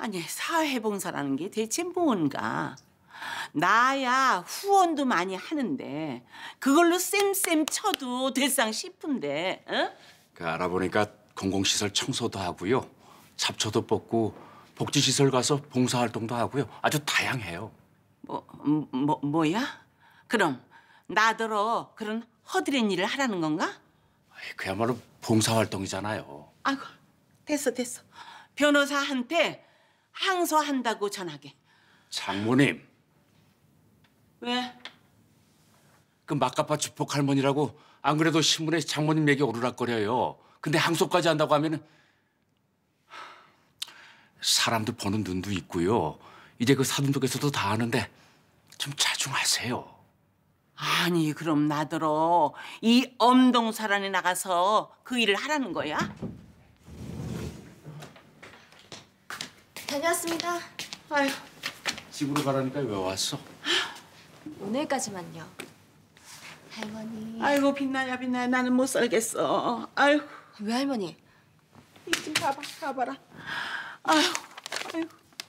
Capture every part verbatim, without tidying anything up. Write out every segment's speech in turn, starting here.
아니, 사회봉사라는 게 대체 뭔가? 나야 후원도 많이 하는데 그걸로 쌤쌤 쳐도 될상 싶은데, 어? 그 알아보니까 공공시설 청소도 하고요. 잡초도 뽑고 복지시설 가서 봉사활동도 하고요. 아주 다양해요. 뭐, 음, 뭐, 뭐야? 그럼 나더러 그런 허드렛 일을 하라는 건가? 그야말로 봉사활동이잖아요. 아이고, 됐어, 됐어. 변호사한테 항소한다고 전하게. 장모님, 왜? 그 막가빠 주폭 할머니라고 안 그래도 신문에 장모님 얘기 오르락거려요. 근데 항소까지 한다고 하면은 사람들 보는 눈도 있고요. 이제 그 사돈독에서도 다 아는데 좀 자중하세요. 아니, 그럼 나더러 이 엄동사란에 나가서 그 일을 하라는 거야? 다녀왔습니다. 아휴, 집으로 가라니까 왜 왔어? 오늘까지만요. 할머니. 아이고, 빛나야 빛나야 나는 못 살겠어. 아이고. 왜 할머니? 이좀 가봐, 가봐라. 아이고, 아이고.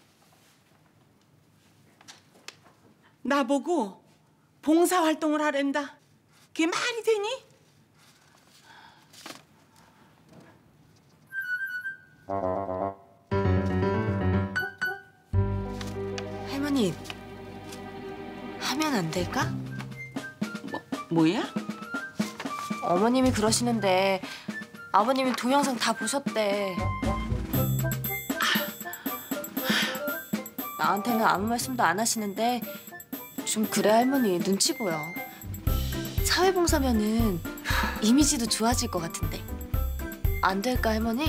나보고 봉사활동을 하랜다. 그게 말이 되니? 할머니, 하면 안 될까? 뭐, 뭐야? 어머님이 그러시는데 아버님이 동영상 다 보셨대. 나한테는 아무 말씀도 안 하시는데 좀 그래 할머니, 눈치 보여. 사회봉사면은 이미지도 좋아질 것 같은데. 안 될까 할머니?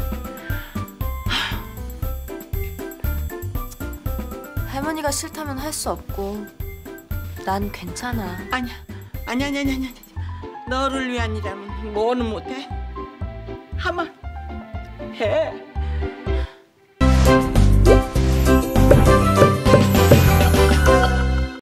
할머니가 싫다면 할 수 없고 난 괜찮아. 아니야, 아니야, 아니야, 아니야, 아니야. 너를 위한 일이라면 뭐는 못해? 하마 해.